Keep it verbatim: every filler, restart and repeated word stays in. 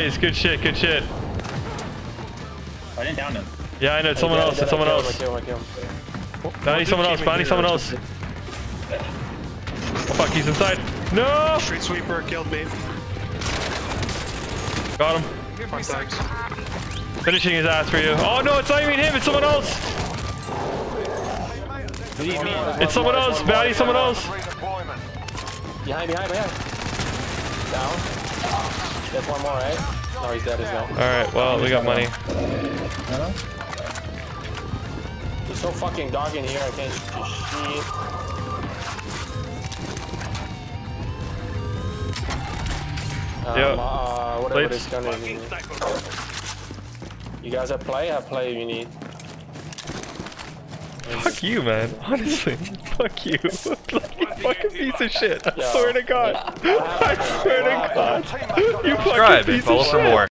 Nice, good shit, good shit. I didn't down him. Yeah, I know, it's someone else, it's someone else. Bounty someone else, bounty someone else. Oh fuck, he's inside. No! Street sweeper killed me. Got him. Finishing his ass for you. Oh no, it's not even him, it's someone else! It's someone else, bounty someone else! Behind, behind, behind. Down. There's one more, right? No, he's dead, he's dead. Alright, well, we got money. There's so fucking dark in here, I can't shoot shit. Um, Yeah. uh, whatever Plates. this gun is. You guys have play? Have play if you need. Fuck you, man. Honestly, fuck you. Like, you fucking piece of shit. I Yo. swear to God. I swear to God. You fucking Subscribe and piece follow of for shit. more.